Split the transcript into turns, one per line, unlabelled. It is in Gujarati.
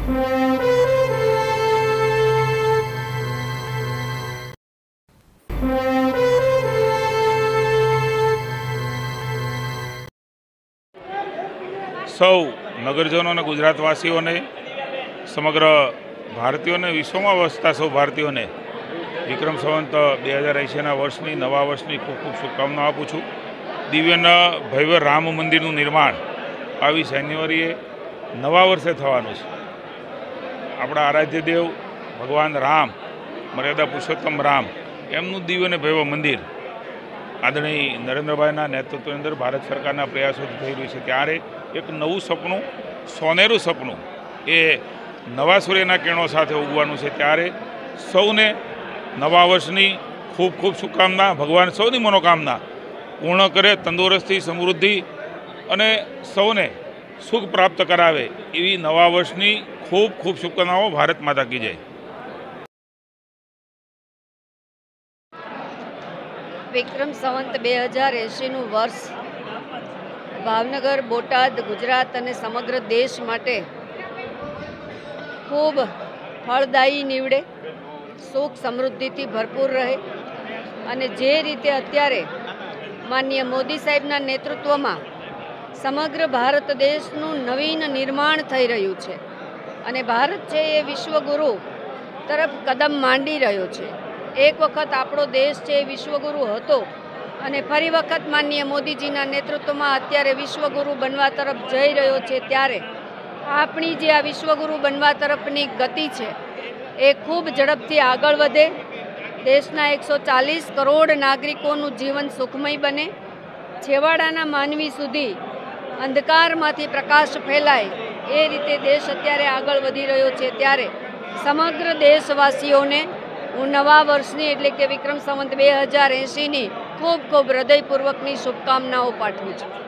સૌ નગરજનોને, ગુજરાતવાસીઓને, સમગ્ર ભારતીયોને, વિશ્વમાં વસતા સૌ ભારતીયોને વિક્રમ સંવત 2080ના વર્ષની, નવા વર્ષની ખૂબ ખૂબ શુભકામનાઓ આપું છું. દિવ્યના ભવ્ય રામ મંદિરનું નિર્માણ 22 જાન્યુઆરીએ નવા વર્ષે થવાનું છે. આપણા આરાધ્ય દેવ ભગવાન રામ, મર્યાદા પુરુષોત્તમ રામ, એમનું દિવ્ય અને ભવ્ય મંદિર આદરણીય નરેન્દ્રભાઈના નેતૃત્વની અંદર ભારત સરકારના પ્રયાસોથી થઈ રહ્યું છે. ત્યારે એક નવું સપનું, સોનેરું સપનું એ નવા સૂર્યના કિરણો સાથે ઉગવાનું છે. ત્યારે સૌને નવા વર્ષની ખૂબ ખૂબ શુભકામના. ભગવાન સૌની મનોકામના પૂર્ણ કરે, તંદુરસ્તી, સમૃદ્ધિ અને સૌને સુખ પ્રાપ્ત કરાવે એવી નવા વર્ષની ખૂબ ખૂબ શુભકામનાઓ. ભારત માતા કી જય.
વિક્રમ સંવત 2080નું વર્ષ ભાવનગર, બોટાદ, ગુજરાત અને સમગ્ર દેશ માટે ખૂબ ફળદાયી નીવડે, સુખ સમૃદ્ધિથી ભરપૂર રહે અને જે રીતે અત્યારે માનનીય મોદી સાહેબના નેતૃત્વમાં સમગ્ર ભારત દેશનું નવીન નિર્માણ થઈ રહ્યું છે અને ભારત છે એ વિશ્વગુરુ તરફ કદમ માંડી રહ્યો છે. એક વખત આપણો દેશ છે એ વિશ્વગુરુ હતો અને ફરી વખત માનનીય મોદીજીના નેતૃત્વમાં અત્યારે વિશ્વગુરુ બનવા તરફ જઈ રહ્યો છે. ત્યારે આપણી જે આ વિશ્વગુરુ બનવા તરફની ગતિ છે એ ખૂબ ઝડપથી આગળ વધે, દેશના 140 કરોડ નાગરિકોનું જીવન સુખમય બને, છેવાડાના માનવી સુધી અંધકારમાંથી પ્રકાશ ફેલાય એ રીતે દેશ અત્યારે આગળ વધી રહ્યો છે. ત્યારે સમગ્ર દેશવાસીઓને હું નવા વર્ષની એટલે કે વિક્રમ સંવત 2080ની ખૂબ ખૂબ હૃદયપૂર્વકની શુભકામનાઓ પાઠવું છું.